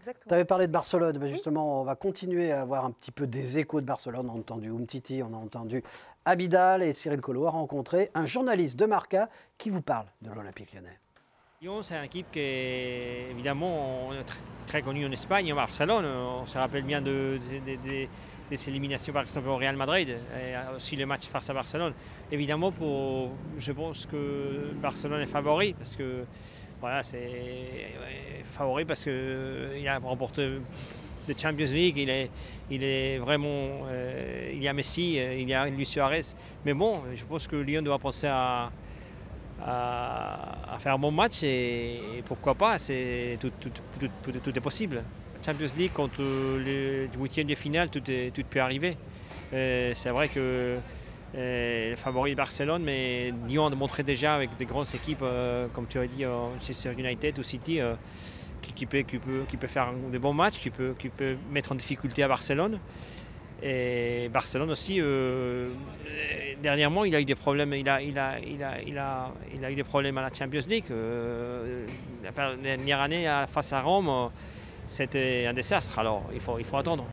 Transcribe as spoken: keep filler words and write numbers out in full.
exactement. Tu avais parlé de Barcelone, mais Oui. justement, on va continuer à avoir un petit peu des échos de Barcelone. On a entendu Umtiti, on a entendu Abidal et Cyril Collot a rencontré un journaliste de Marca qui vous parle de l'Olympique Lyonnais. Lyon, c'est une équipe qui est évidemment on est très, très connue en Espagne, en Barcelone. On se rappelle bien de, de, de, de, de ses éliminations par exemple au Real Madrid et aussi les matchs face à Barcelone. Évidemment, pour, je pense que Barcelone est favori parce que voilà, c'est favori parce qu'il a remporté de Champions League, il est, il est vraiment, euh, il y a Messi, il y a Luis Suarez. Mais bon, je pense que Lyon doit penser à À, à faire un bon match et, et pourquoi pas, c'est, tout, tout, tout, tout, tout est possible. Champions League contre les huitièmes de finale, tout, est, tout peut arriver. Euh, c'est vrai que euh, le favori est Barcelone, mais Lyon a montré déjà avec des grandes équipes, euh, comme tu as dit, euh, Manchester United ou City, euh, qui, qui, peut, qui, peut, qui peut faire de bons matchs, qui peut, qui peut mettre en difficulté à Barcelone. Et Barcelone aussi, euh, dernièrement, il a eu des problèmes. Il a, il a, il a, il a, il a eu des problèmes à la Champions League. Euh, la dernière année, face à Rome, c'était un désastre. Alors, il faut, il faut attendre.